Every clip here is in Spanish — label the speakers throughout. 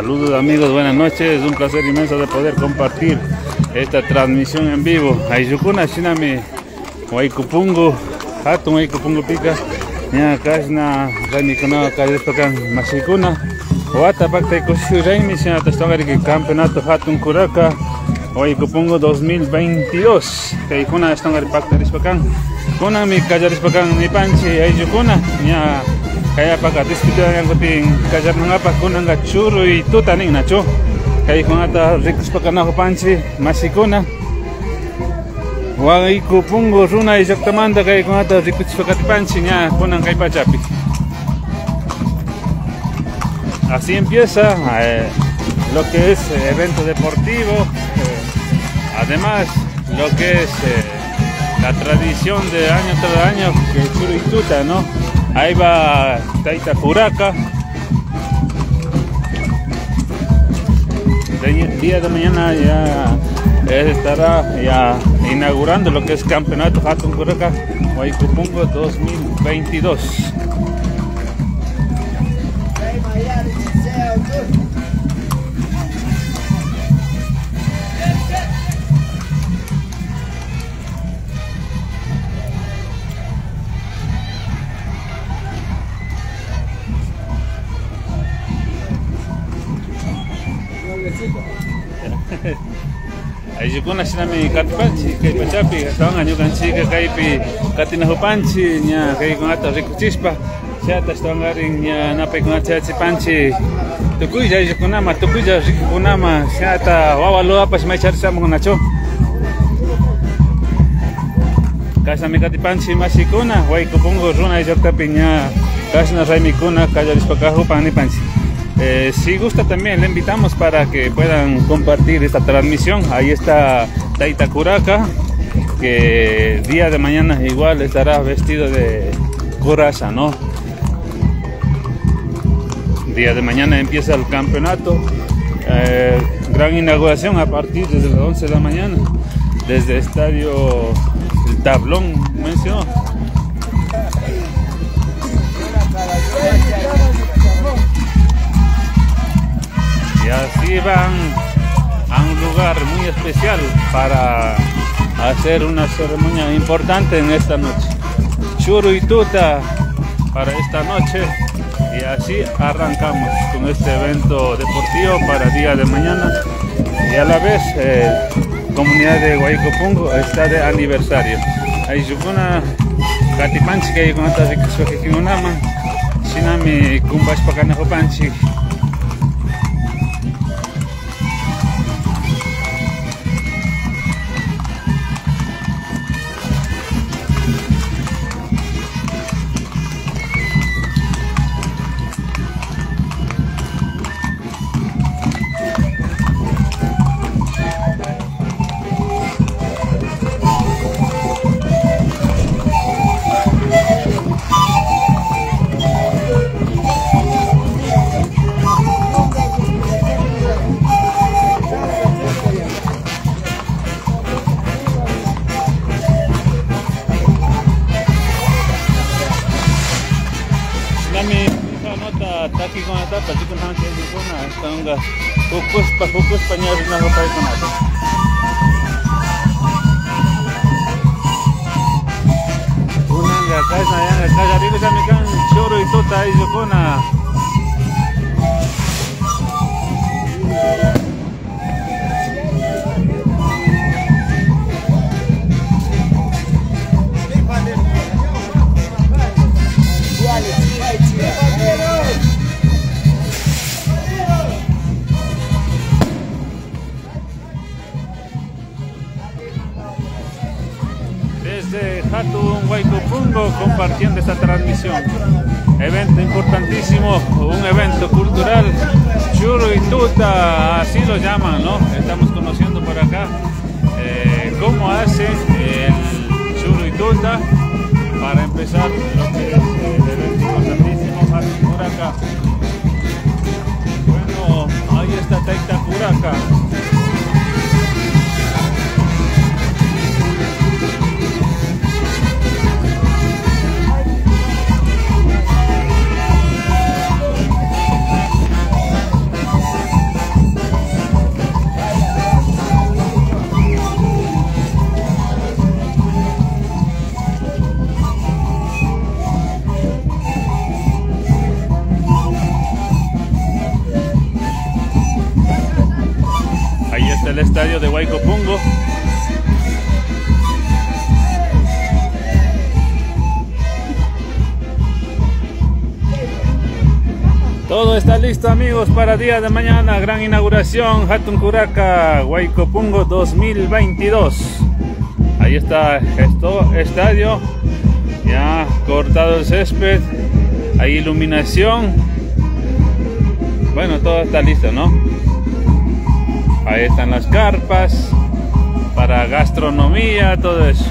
Speaker 1: Saludos amigos, buenas noches, un placer inmenso de poder compartir esta transmisión en vivo. Ayukuna Shinami Waikupungu, Hatun Waikupungu Pika, Nya Kashna, Raimikuna, Kayespakan, Masikuna, Wata Pakta Kushu Raimi, Sina Tastangari, Campeonato Hatun Kuraka, Waikupungu 2022, Kaikuna Stangari Pakta Rispakan, Kuna mi Kajarispakan Nipanchi, Ayukuna, Nya. Kaya pagka dispita yang kuting kajar nangapa kunang churu y tutaning nacho kaya kung ata rikus pa kana ko pansi masikuna wagi kupungo runa exactamanda kaya kung ata rikus pa pansi niya kunang kay pachapi. Así empieza lo que es evento deportivo, además lo que es la tradición de año tras año que churu y tuta, ¿no? Ahí va Taita Curaca. El día de mañana ya estará ya inaugurando lo que es Campeonato Hatun Curaca Waikupungu 2022. Ayukuna sinami katipanchi kay pachapi tawan anyukan chika kaypi katinahupanchi nya kay kung ato rikuchispa siya tas tawangaring nya napay kung ato panchi tukuya ayukunama tukuya rikukunama siya ata wawaloa pas may charsa mo nacho kasami katipanchi masikuna Waikupungu runa ayuktapi nya kasna raimikuna kayarispacahupan nipanchi. Si gusta también le invitamos para que puedan compartir esta transmisión. Ahí está Taita Curaca, que día de mañana igual estará vestido de coraza, ¿no? Día de mañana empieza el campeonato, gran inauguración a partir de las 11 de la mañana, desde el estadio El Tablón, mencionó. Y así van a un lugar muy especial para hacer una ceremonia importante en esta noche. Churu y tuta para esta noche. Y así arrancamos con este evento deportivo para el día de mañana. Y a la vez, comunidad de Waikupungu está de aniversario. Hay una katipanchi que hay con esta riqueza Sinami kumbas pakanahopanchi. Taki con esta pati con han que con esta focus pañar na ropa con esta una casa rico ya me can choro y tota y jocona desde Hatun Waikupungu compartiendo esta transmisión. Evento importantísimo, un evento cultural, churu y tuta, así lo llaman, ¿no? Estamos conociendo por acá cómo hacen el churu y tuta para empezar lo que es el evento importantísimo Hatun Curaca. Bueno, ahí está Taita Curaca. el estadio de Huaycopungo. Todo está listo, amigos, para día de mañana, gran inauguración, Hatun Curaca, Huaycopungo 2022. Ahí está esto, estadio, ya cortado el césped, hay iluminación, bueno, todo está listo, ¿no? Ahí están las carpas para gastronomía, todo eso.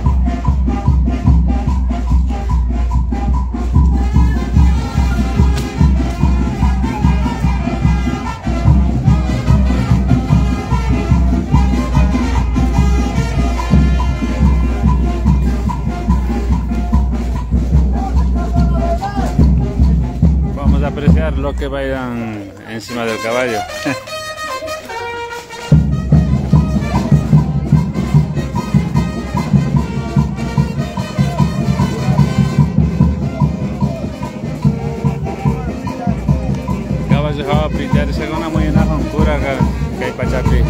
Speaker 1: Vamos a apreciar lo que vayan encima del caballo. Caballo happy, dari segona mo yun akong Curaca kay Pachapi.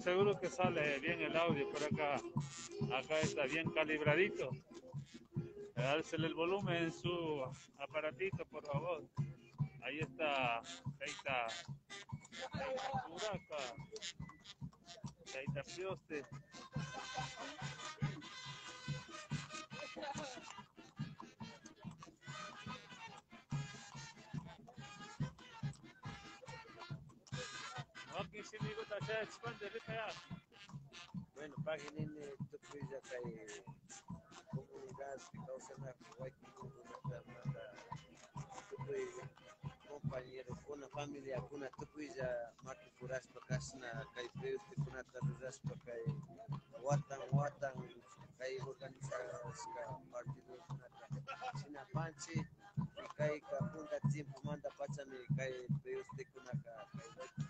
Speaker 1: seguro que sale bien el audio por acá. Acá está bien calibradito. Dársele el volumen en su aparatito, por favor. Ahí está. Ahí está. Buraca. Ahí está Pioste. Aquí sí me gusta hacer expande de allá.
Speaker 2: Bueno, paginin tu pizza kay comunidad que causa na white compañero, kuna familia, kuna tu pizza maki kuras pakasna kay peus te kuna taruras pakay watan kay organizadas ka partido kuna sina panchi kay ka punta tiempo manda pachami kay peus te kuna ka kay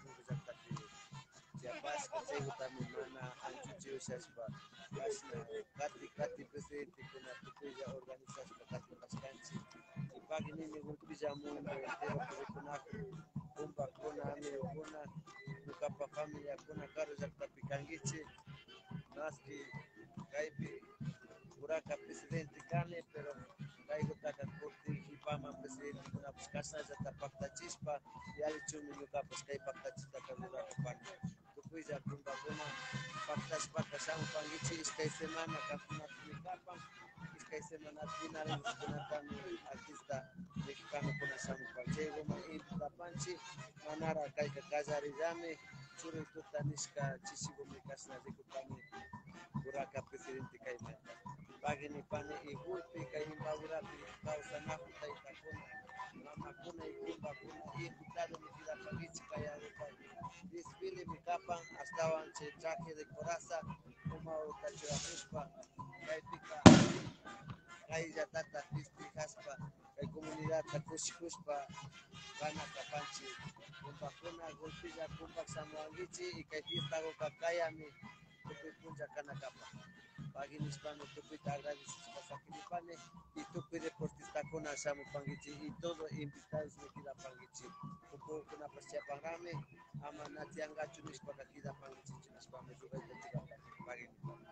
Speaker 2: Chiapas kacau también mana ancuci usaspa kasna kati presidente kuna tukuja organisasi kati paskanci di pagi ini gulpija mundo entero kuri kunaku kumpa kuna amigo kuna nukapa familia kuna karo jakta pikangici naski kaipi kuraka presidente kane pero kaigo taka kurti hipama presidente kuna puskasa jata pakta chispa yali cumi nukapas kai pakta cita kabura kupana tukuija kumba kuna pakta spaka sama pangici iskai semana kapuna tunikapang iskai semana final kuna kami artista mexicano kuna sama panchego ma invita panchi manara kai kakazari jame churu tutaniska chisigo mikasna dikutami Buraka presidente Caimanta. Pagini pane y gulpi Caimba Burapi, causa nafu Taitacuna, Mama Cuna y Kimba Cuna, y invitado mi vida Pagichi Cayarupa. Disfile mi capan, hasta anche traje de coraza, como Tachura Puspa, Caipica, Cailla Tata, Pisti Jaspa, Cai comunidad Tacushi Puspa, Gana Capanchi, Kumpa Cuna, Gulpilla, Kumpa Samuangichi, y Caitista Gokakayami. Tupi punja kana kapa. Pagi nispano tupi agradeces pasakilipane y tupi deportista kuna samu pangichi y todo invitados me kida pangichi. Kupo kuna persiapan rame ama nati angachu nispa kida pangichi nispa me juga itu pagi nispano.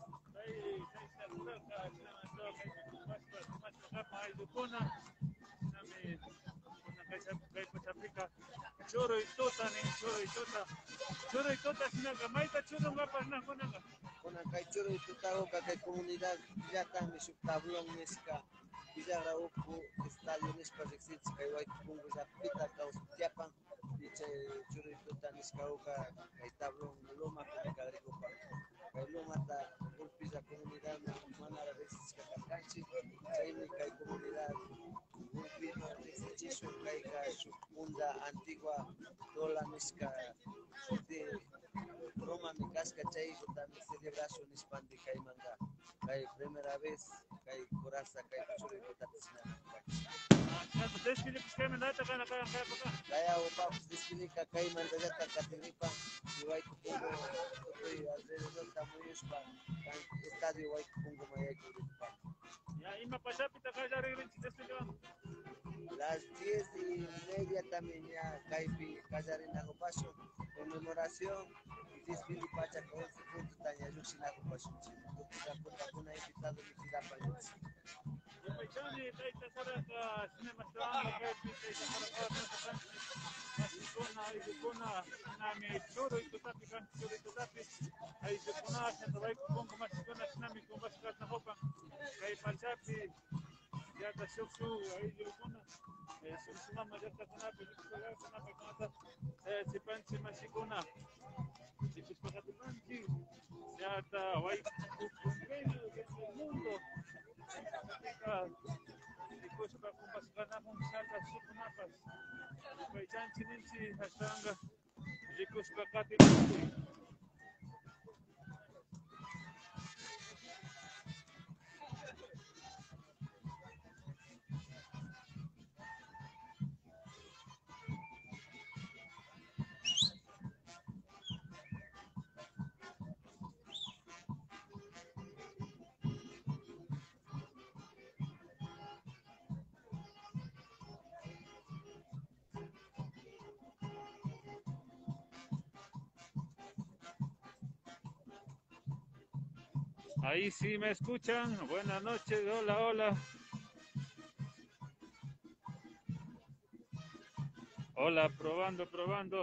Speaker 1: Choro y tota, ni choro y tota. Choro y tota, sinaga, maita choro ngapa na konanga.
Speaker 2: Kuna kai choro y tota oka kai comunidad ya también su tablón meska. Bicara uku estadio nispa rexit kai white pungu za pita kaus tiapan. Dice choro y tota niska oka kai tablón loma kai kagrigopa. Kai loma ta golpiza comunidad mana la rexit kai kai comunidad Gulpino Rixichisu Kaika su funda antigua Dola Misca de Roma Micasca Chaigo también celebración hispandi Caimanga. Kai primera vez Kai Coraza Kai Churi Cotatisina.
Speaker 1: Ustedes tienen que estar mandando acá.
Speaker 2: Kaya Opapus Dispinica Caimanda Yata Catiripa y Waikupungo alrededor de Tamuyuspa Estadio Waikupungo Mayakuripa.
Speaker 1: Ya, y me pasé pita acá ya regreso,
Speaker 2: Las 10:30 también ya Caipi Casarina Paso, conmemoración y desfile Pacha con 11 puntos Tanya Yuxina Paso. Una invitado mi tira para el
Speaker 1: Paichani, Taita Saraka, Cinema Stranga, Taita Saraka, Masikona, Izukona, Nami, Choro y Totapi, Choro y Totapi, Izukona, Santabay, Kupongo, Masikona, Sinami, Kumbaskat, Nahopa, Kai Pachapi, Yata Shoksu, Izukona, Sunsumama, Yata Kanapi, Yukura, Kanapi, Kanata, Sipanchi, Masikona, Sipispakatipanchi, Yata, Wai, Kupungeño, del mundo. Después para compasar con saltas sukunapas. Paisan chininchi hastanga. Jikos kakati. Ahí sí me escuchan. Buenas noches, hola, hola. Hola, probando, probando.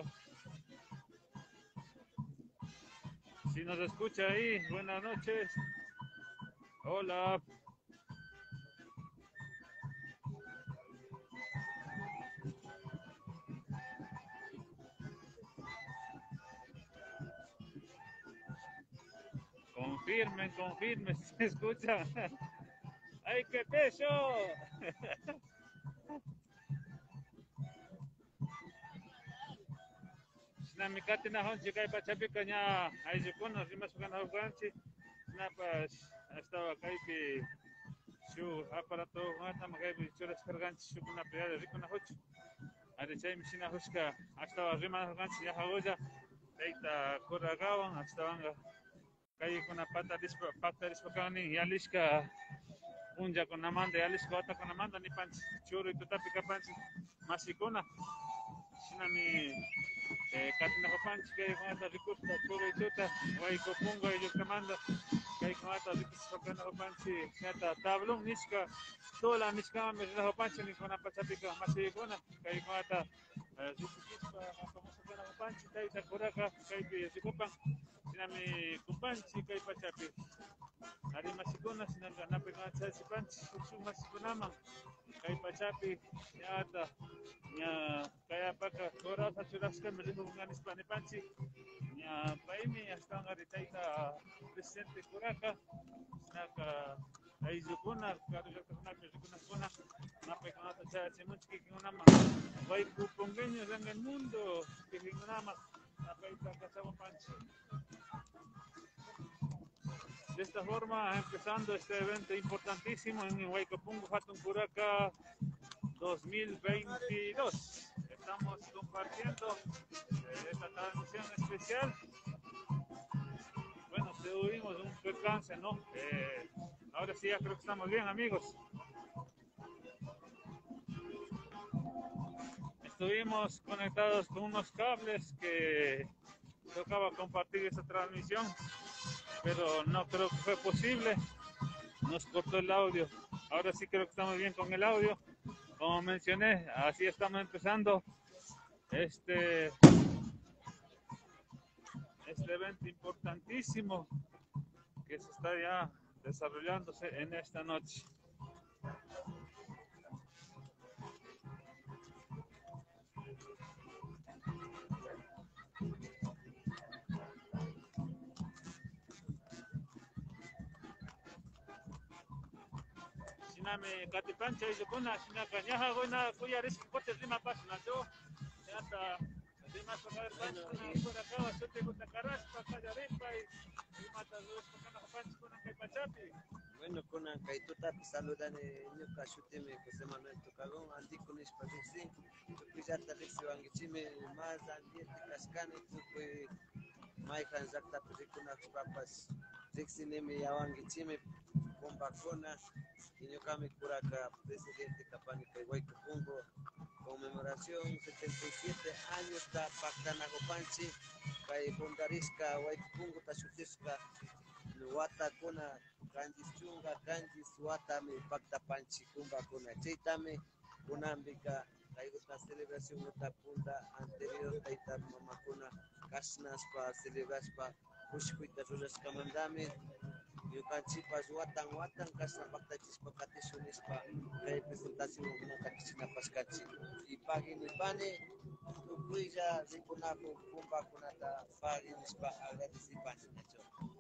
Speaker 1: Si nos escucha ahí, buenas noches. Hola. Confirmen, confirmen, si se escucha. ¡Ay, qué peso! Sinamikati na honchi kay pachapi kanya ay sukuno rimas kana huganchi na pas hasta kaypi shu aparato ngata magaypi churas karganchi shu kuna piyada rikuna hoch ari chay mishina hushka hasta rimas huganchi ya hagoya Eita kuragawan hasta wanga kay kuna pata dispa kani yalishka unja con amanda yalishka wata con amanda ni panchi churu y tutapi kapanchi masikuna sinami Katina Panch, que con esta ricusta, puro y tuta, guay copungo y yocamanda, que con esta ricusta, con esta panchi, neta, tablón, nisca, toda la nisca, me la pancha, ni con la pachapica, más y con que con esta ricusta, como se llama panchi, que está curaca, que se ocupan, sinami kumpanchi, que pachapi. Ari masikuna, sinanga nape con esta panchi, su masikunama, que pachapi, neta. Nya kaya paka kora sa churas ka mali mo nga Spani pansi nya paimi hasta nga ritaita presidente kuraka naka ay zukuna karga kuna kuna na pe kana ta cha muchki kuna ma vai kupongenyo en el mundo que ninguna ma na pe ta kasama pansi. De esta forma, empezando este evento importantísimo en Huaycapungo, Hatun Curaca 2022. Estamos compartiendo esta transmisión especial. Bueno, tuvimos un percance, ¿no? Ahora sí, ya creo que estamos bien, amigos. Estuvimos conectados con unos cables que tocaba compartir esta transmisión, pero no creo que fue posible. Nos cortó el audio. Ahora sí creo que estamos bien con el audio. Como mencioné, así estamos empezando este evento importantísimo que se está ya desarrollándose en esta noche. Siname katipancha y kuna sinaka nyaha goina kuya risk pote rima pasna yo hasta rima pagar panch kuna por acá bastante gusta carraspa callarepa y mata dos kana panch kuna kay pachapi.
Speaker 2: Bueno, con Ancaituta, saludan en Cachutime, José Manuel Tocagón, Andy con Espagueti, Tupijata Lexi Wangichime, más ambiente Cascane, Tupe, Maikan Zakta Películas Papas, Lexineme Yawangichime, con vacuna, Iñocame Curaca, presidente Capánica y Huaycapungo, conmemoración 77 años da Pactana Gopanchi, Kay Bundarisca, Huaycapungo, Tachutisca, Wata kuna kanjis chunga kanjis wata me pacta panchi kumba kuna cheitame kunambika kaiguta celebración uta punta anterior taita mama kuna kasnas pa celebras pa kushkuita ruras kamandame yukanchipas watan kasna pacta chispa katisunis pa kay presentación una takisina pascachi y pagin pane tukuya de kunapo kumba kunata pagin pa agradecipan hecho.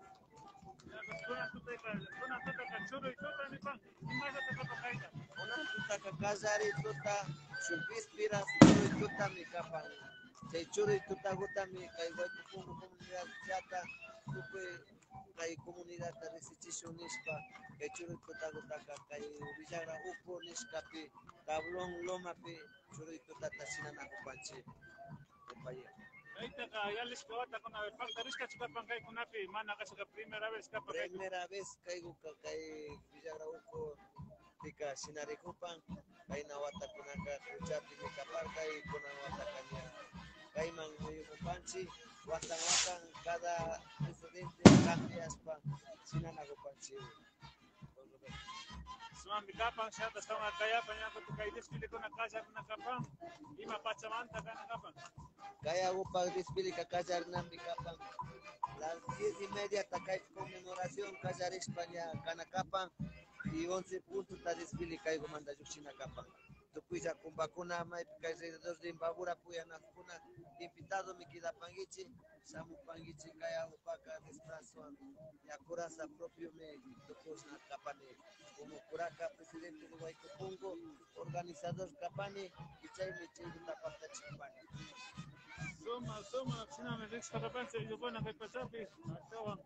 Speaker 1: Kuna tuta kachuru y tuta ni pan. Más de tuta kaita.
Speaker 2: Una tuta kakazari tuta chupispira churu tuta mi kapan. Chay churu tuta guta mi kay huaycapungo comunidad chata tupe kay comunidad resichicho nispa kay churu tuta guta kay Villagra upo nispa pi tablón loma pi churu tuta tasinana kupanchi.
Speaker 1: Ahorita ya les cobata con la falta risca chicapan kay kunapi mana kasi ka primera vez kapa kay.
Speaker 2: Primera vez kay Villagra upo tika sinarikupan kay nawata kunaka kuchapi ni kapar kay kunawata kanya kay man panchi watan cada presidente cambiaspa sinanagopanchiu.
Speaker 1: Suami kapan siya tawag kaya panya ko kay desfile ko na kasar na kapan. Ima pachamanta ka na kapan.
Speaker 2: Kaya upang desfile kakasar namin kapang las 10:30 hasta que hay conmemoración Casar España Canacapán y 11 puntos está desfile que hay comanda Yuxina Capán. Tu puisa con vacuna mai que alrededor de Imbabura puya na kuna invitado mi queda pangichi samu pangichi kaya upaka desplazo ya curasa propio me tocos na Capane como curaca presidente de Huaycopungo organizador Capane y chay me chingo tapata chipane.
Speaker 1: Soma, sina me dex kapan sa iyo na kay pasapi. Tawag.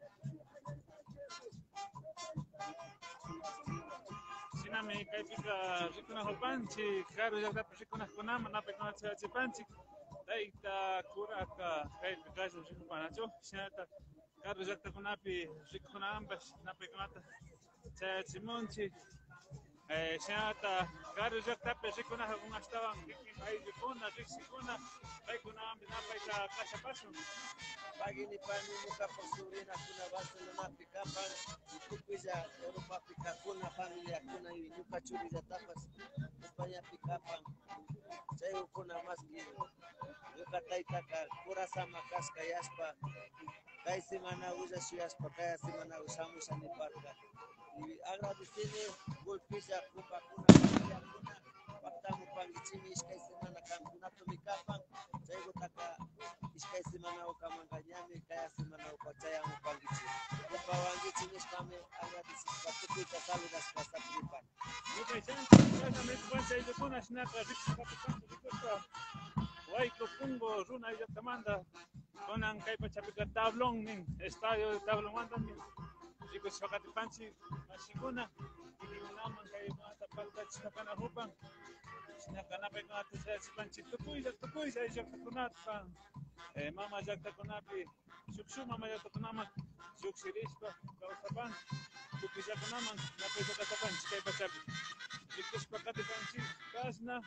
Speaker 1: Sina me kay pika rikuna hopanchi, karo ya tapos rikuna kunama na pekona sa chipanchi. Dai ta kuraka kay pika sa rikuna panacho. Sina ta karo ya ta kunapi rikuna ambas na pekona sa chimonchi. Siata karo ya ta pe rikuna una estaban ay rikuna rikuna ay kunama na peka kasha paso.
Speaker 2: Pagini pani muka pasurina kuna Barcelona pikapan kukuja Europa pikakuna familia kuna yuka chuli za tapas España pikapan saya kuna maski yuka taitaka kura sama kaska yaspa kai semana usa yaspa kai semana usamos aniparka y agradecerle golpisa kumpa kuna familia kuna paktamo pangichimi kai semana campeonato pikapan saya utaka iskai semana ukamanganyami kaya semana upachaya mupangichi upawangichi nispame agradecer patukuita saludas kasa pripan
Speaker 1: Okay, sana me kuanza ile kuna shinaka riksa kapitan rikusta Huaycopungo runa ya tamanda konan kay pachapika tablong nin estadio de tablong mandan nin rikus pakatipanchi masikuna ikiunaman kay mata palta chakana hupan sinakana pe kana tsa panchi tukuy sa isyak takunat pan mama jak takunapi suksu mama jak takunaman suksirispa kausapan tukuy takunaman napay takunapan kay pachapi rikus pakatipanchi kasna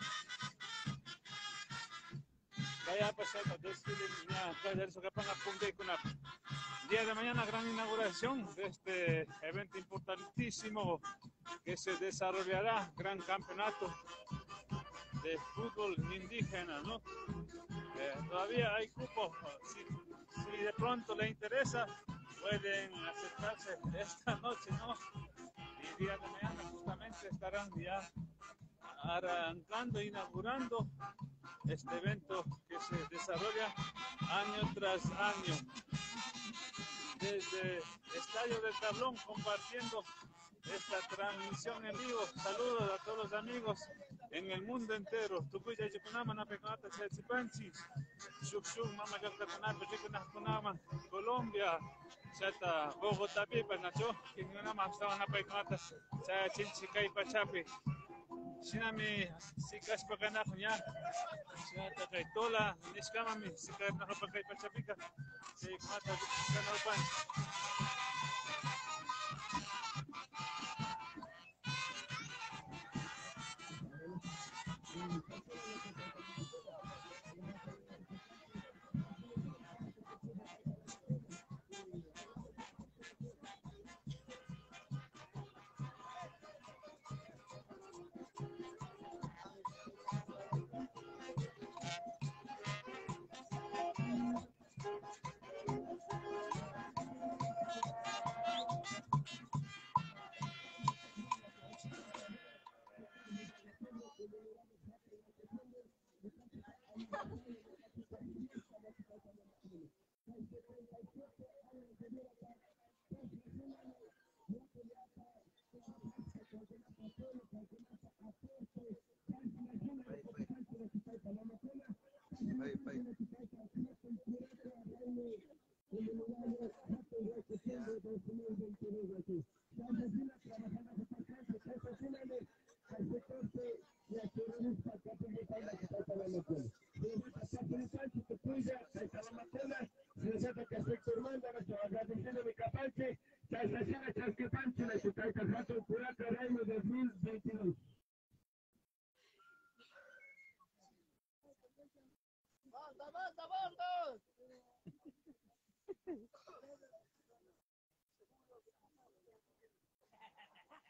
Speaker 1: Kaya pasado desfile ya Plaza del Socapanga Punta con día de mañana gran inauguración de este evento importantísimo que se desarrollará, gran campeonato de fútbol indígena, ¿no? Todavía hay cupos, si de pronto le interesa, pueden acercarse esta noche, ¿no? Y día de mañana justamente estarán ya arrancando, inaugurando este evento que se desarrolla año tras año. Desde Estadio del Tablón compartiendo esta transmisión en vivo. Saludos a todos los amigos en el mundo entero. Tukuya Yukunama Napekonata Chachipanchis, Shukshu Mama Yakatakunapa Yukunakunama, Colombia, Chata Bogotá Pipa Nacho, Kinunama Stava Napekonata Chachinchikay Pachapi. Sinami sikas pagana kunya sa kay tola niskama mi sikat na kapag kay pachapika sa mata kanapan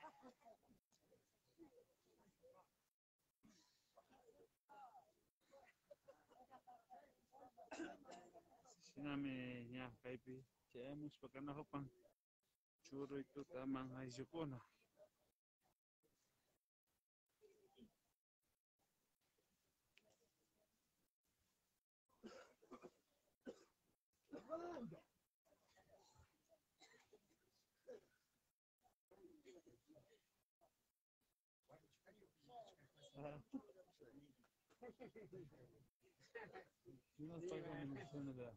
Speaker 1: Sinami nya kaipi chemus pakana hopan churu itu tamang haizukuna. No estoy con la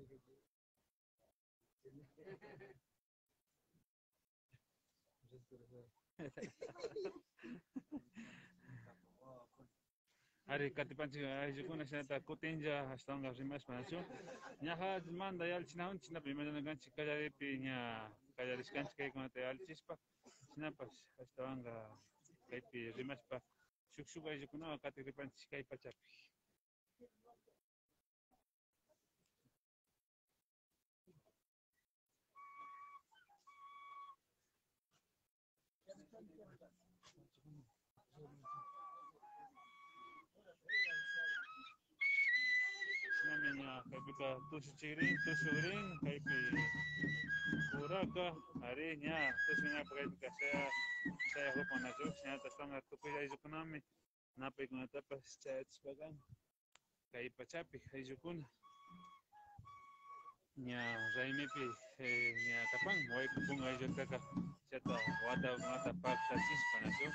Speaker 1: Ari katipanchi ayukuna senta kutinja hasta rimas panacho. Nyaha manda yal chinaun china primero na ganchi kallaripi nya kallariskanchi kay kunata yal chispa. China pas hasta anga kaypi rimas pa shuk ayukuna katipanchi kay pachapi. Namanya kapika tusu ciring, tusu ring, kaipi kuraka, harinya, tusu nga kapika saya hupon na jo, saya tasanga tupi ay jukunami, napay kuna tapas saya tspagan, kai pachapi ay jukuna. Nya raimipi nya kapang, way kupung ay jukaka, seta wata pak tasis panajo.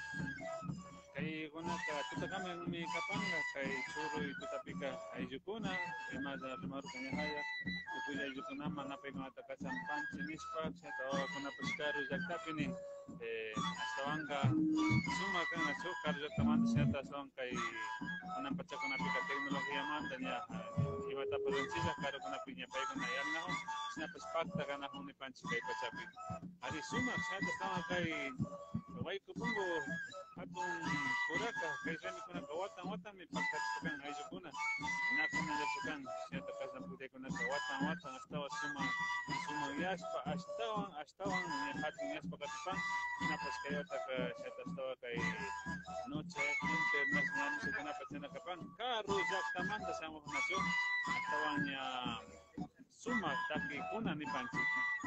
Speaker 1: Kay kunaka tutakame mi kapanga kay churu itu tapika ay jukuna emada rumaru kanya haya tukuya jukuna mana pe mata kasampan chinispa seta kuna pescaru jaktapini astawanga suma kana chokar jatamanda seta song kay kuna pacha kuna pika teknologia manda nya ibata palancisa karo kuna pinya pay kuna yan ho sina pespakta kana huni panchi kay pachapi ari suma seta sama kay way kupungo atong kuraka kay sami kuna kawatan mi pagkatsukan ay jukuna nakuna jukkan siya takas na puti kuna kawatan astawa suma yaspa astawan hatong yaspa katipan napas kayo taka siya astawa kay noche international sa kuna patsina kapan karujak tamanda sa mga nasyon astawan niya suma taki kuna ni panchi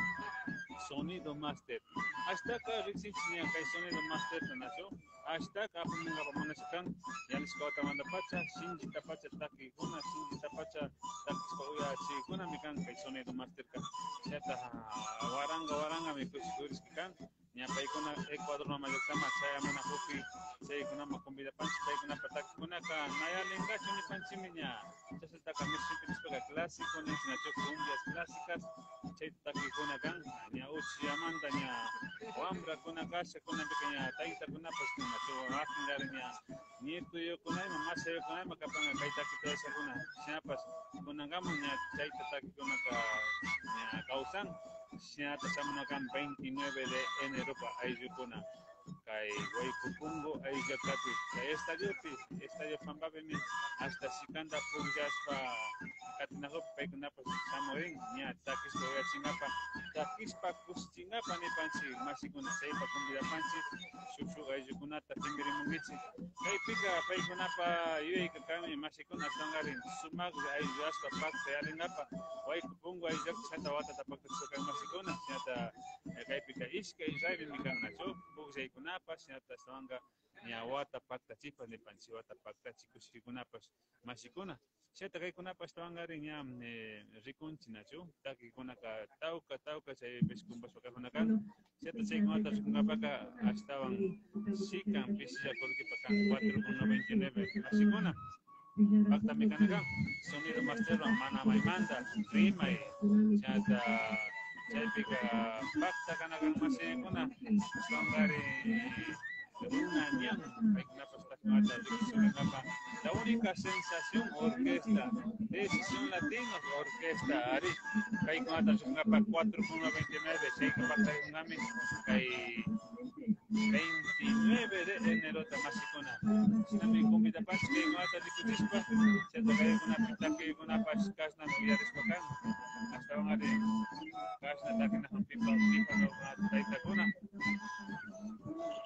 Speaker 1: sonido master hasta ka rixich niya kay sonido master na naso hasta ka pumunga pamanasikan yanis ko tamanda pacha shinji tapacha taki kuna shinji tapacha taki pauya si kuna mikan kay sonido master ka seta waranga mi kuris kan nya pay kuna Ecuador na malikama saya mana kopi saya kuna makombida panchi pay kuna patak kuna ka naya lenga chuni panchi minya chasa taka music para clásico ni na cumbias clásicas chay taki kuna kan nya uchi amanda nya wambra kuna kasha kuna pequeña taita kuna pues kuna cho afingar nya nieto yo kuna mamá se yo kuna makapanga kay taki tosa kuna siapa kuna gama nya taita taki kuna ka nya kausan siapa sama kan 29 de enero pa ayukuna kay way kupungo ay jakati kay estadio pambabemi hasta sikanda pulgas pa katinako pay kuna pa samorin nya takis ko ya singapa takis pa kusingapa ni pansi masikuna say pa kumbida pansi shushu ay jukuna tatimbiri mungitsi kay pika pay kuna pa yui kakami masikuna sangarin sumag ay jaspa pak tayarin apa way kupungo ay jak sata wata tapaksukan masikuna siata kay pika iska israeli mikan nacho bugsay kunapas siata sanga nyawata pakta chipa ni pansi wata pakta chikushi kunapas masikuna siata kay kunapas tawanga rin yam rikunchi nacho taki kunaka tauka say beskumbas pakahunakan siata say kunata kunapaka astawan sikan pisya kolki pakan 4.99 masikuna pakta mikanakan sonido master mana may manda rimay siata saya pika fakta kanagang masikuna sangari una niang ay kenapa está mata kenapa la única sensación orquesta decisión latinos orquesta ari kay kenapa kenapa 4.29 say kapag ngami kay 29 de enero tamasikuna sinami kumbida pas kay kenapa dikutispa sa kay kenapa taki kenapa kasna noyaris pakan hasta ngari kasna taki na pipa no taita kuna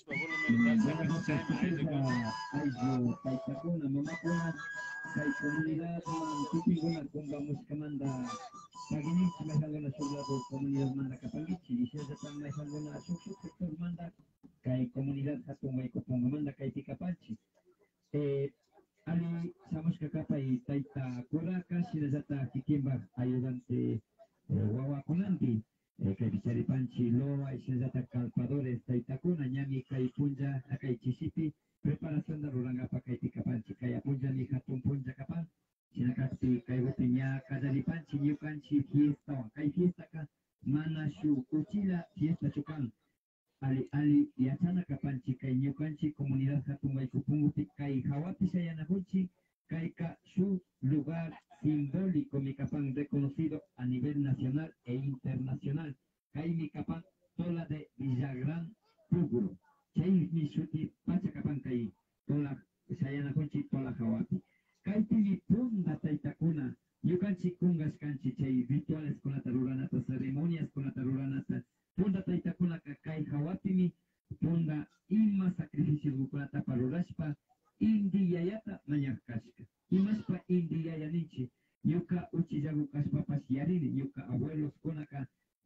Speaker 1: Avispa volumen de
Speaker 3: comunidad Kupinguna kumbamos kamanda pagini mahalona sublado comunidad manda kapangichi isya tan mahalona suk sektor manda kai comunidad hatu mai kupungu manda kai tikapanchi ali samos kakapai taita kuraka sinazata kikimba ayudante wawa kunanti kai bichari panchi loa sinazata calpadores taitakuna nyami kai punja kai chisipi preparación de ruranga pakai tikapanchi kai punja ni hatum punja kapan sinakati kai gopinya kadari panchi nyukanchi fiesta kai fiesta ka mana shu kuchila fiesta chukan ali yachana kapanchi kai nyukanchi comunidad hatumai kupungu kai hawati sayana huchi kai ka su lugar simbólico mi kapan reconocido a nivel nacional e internacional kai mi kapan tola de Villagrán Púgulo kai mi shuti pacha kapan kai tola sayana huchi tola hawati kai tini punda taitakuna yukanchi kungas kanchi chay rituales con la taruranata ceremonias con la taruranata punda taitakuna kai hawatimi punda ima sacrificios bukulata parurashpa indiyayata mañakashka imaspa indiyayanichi yuka uchillagu kashpapas yarini yuka abuelos kunaka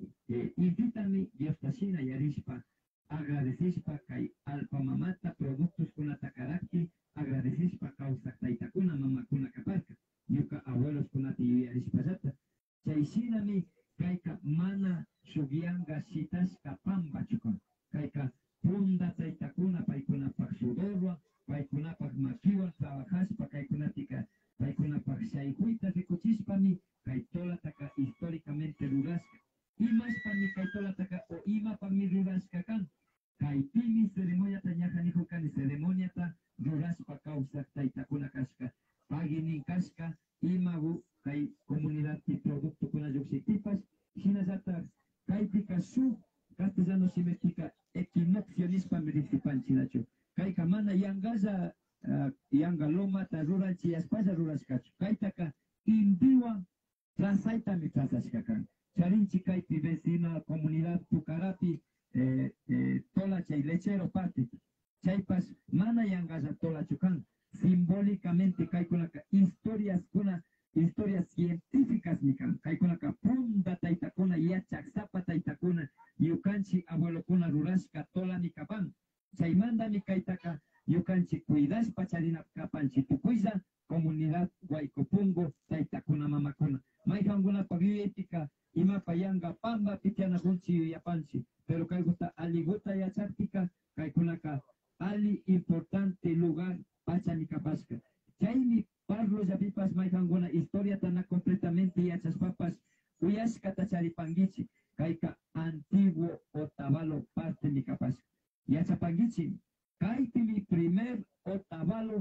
Speaker 3: invítame diostashina yarishpa agradecishpa kai alpa mamata productos kunata karakti agradecishpa causa taitakuna mamakuna kaparka yuka abuelos kunati yarishpasata chayshinami kaika mana shugianga shitashka pamba chukon kaika punda taitakuna paikunapaq sudorwa paikunapaq makiwan trabajashpa kaykunatika paikunapaq shaykuita rikuchishpami kay tolataka históricamente rurashka imaspami kay tolataka o imapami rurashka kan kaypimi ceremoniata ñajanijukani ceremoniata rurashpa kawsaq taytakuna kashka paginin kashka imagu kay comunidad ti producto kuna lluksitipas hinasata kaypika shuk castellano simetika equinoccio nispa mirisipanchinachu kayka mana yangaza yanga loma ta ruranchi yaspalla rurashkachu kaytaka indiwa transaitami transashkakan charinchi kaypi vecina comunidad Pucarapi tola chay lechero parte chaypas mana yangaza tola chukan simbólicamente kaykunaka historias científicas mikan kaykunaka punda taitakuna yachaksapa taitakuna yukanchi abuelokuna rurashka tola mikapan chaymanda mikaytaka yukanchi cuidashpa charina kapanchi tukuysa comunidad Guaycopungo taitakuna mamakuna mayjanguna pagüetika imapa yanga pamba pitiana hunchi yapanchi pero kayguta aliguta yachartika kaykunaka ali importante lugar pachani kapashka chaymi parlo llapipas mayjanguna historia tana completamente yachaspapas uyashka tacharipangichi kayka antiguo Otavalo parte mi kapashka yachapangichi kaypimi primer Otavalo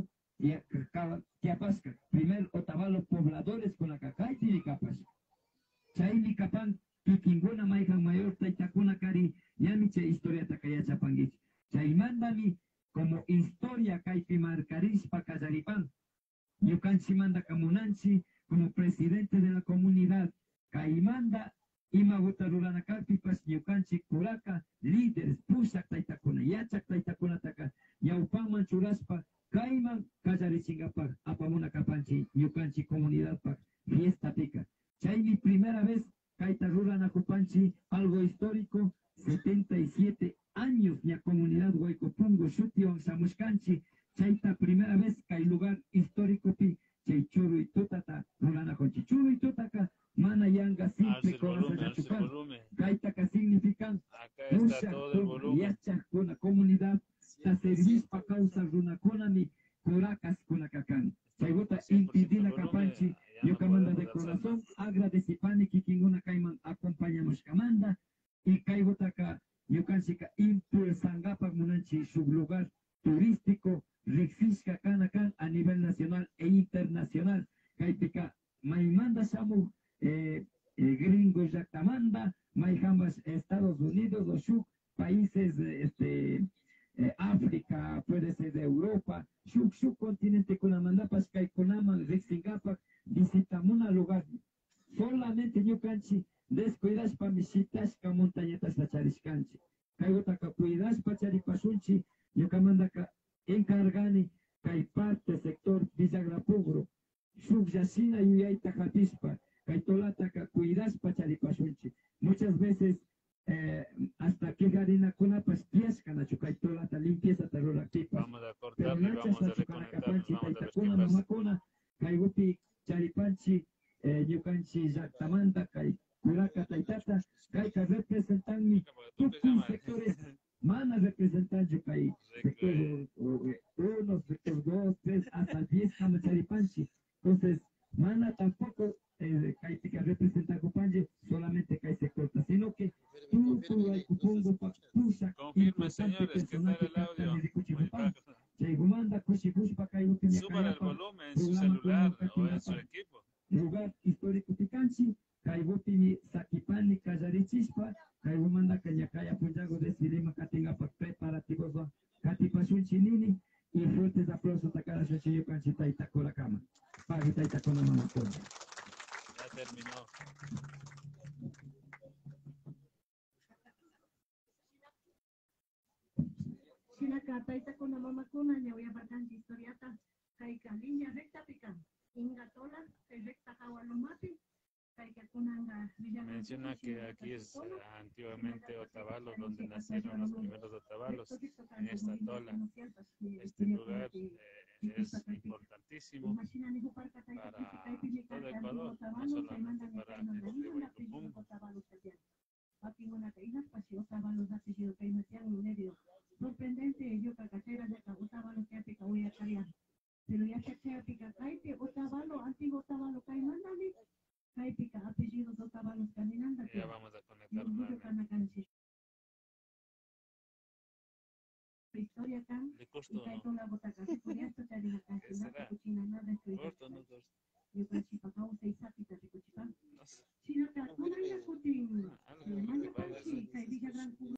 Speaker 3: Chiapasca, primer Otavalo pobladores con la cacay y capas. Chaymi kapan kikinguna maijan mayor taitakuna kari yamiche historia takaya chapangich. Chaymandami como historia kaypi marcarispa kazaripan. Yukanchi manda kamunanchi como presidente de la comunidad. Kaimanda imaguta rurana kalpipas yukanchi kuraka líderes pusak taitakuna yachak taitakuna taka yaupaman churaspa Kaiman Kazarichingapak, Apamuna Kapanchi, Yukanchi Comunidad Pak, Fiesta Pica. Chaymi primera vez, Kaita Rurana Kupanchi, algo histórico, 77 años, ya comunidad Guaycopungo, Shutio, Samuscanchi, Chaita primera vez, Kai lugar histórico Pi, Chaychuru y Tutata, Rurana Conchichuru y Tutaka, Mana Yanga, simple corazón Chupan, Kaitaka significan,
Speaker 1: Usha,
Speaker 3: Yacha, una comunidad. La serviz pa causa runa konami curacas con la cacan. Chaygota impidina capanchi, yo camanda de corazón, agradecipani kikinguna kaiman acompañamos camanda y kaygota ka yo cansika impulsangapa munanchi sublugar turístico rixisca canacan a nivel nacional e internacional. Kaipika maimanda samu gringos yactamanda, maijambas Estados Unidos, los países África, puede ser de Europa, su continente con la mandapas Kaikonama, Rexingapa, visitamos un lugar. Solamente yo canchi, descuidas para visitas, montañetas la chariscanchi. Kaigotaka cuidas pachari pasunchi, yukamandaka encargani, kai parte sector Villagrapugro, subyacina yuyaita japispa, kai tolataka cuidas pachari pasunchi. Muchas veces hasta que harina con pastias canacho kai tolata limpieza tarora pipa.
Speaker 1: Vamos a cortarlo y vamos a reconectarnos, vamos a ver qué pasa.
Speaker 3: Mamakona, kai gupi charipanchi, yukanchi zaktamanta, kai curaka taitata, kai ka representan mi tukun sectores, mana representan yo kai sector 1, sector 2, 3, hasta 10 kama charipanchi. Entonces, mana tampoco kai tika representa Copanje solamente kai sector, sino que tú hay cupongo pa pusa.
Speaker 1: Confirme, señores, que tal el audio. Suban el volumen en su celular o en su equipo.
Speaker 3: Lugar histórico Picanchi, Kaibotini Sakipani Kajarichispa, Kaibumanda Kanyakaya Punjago de Silima Katinga preparativos Katipasun Chinini y fuertes aplausos a cada sencillo canchita y tacora cama. Pagita y tacona mamatona.
Speaker 1: Ya terminó.
Speaker 4: Silaka taita con la mamá cuna, ya voy a bastante historiata, Kaika línea recta pica, Ingatola, recta Hawalumati, Kaika Kunanga,
Speaker 1: Menciona que aquí es antiguamente Otavalo, donde nacieron los primeros Otavalos, en esta tola. Este lugar es importantísimo para todo Ecuador, no solamente para el río Huaycupún.
Speaker 4: Aquí una caída, pasó Otavalos, ha sido que no sean un medio. Sorprendente, yo cacachera de Otavalo que apica voy a callar. Pero ya que apica caite, Otavalo, antiguo Otavalo caimandali, caipica, apellidos Otavalos caminando.
Speaker 1: Ya vamos a conectar nuevamente.
Speaker 4: Historia acá,
Speaker 1: Le costó,
Speaker 4: y cae toda la botaca.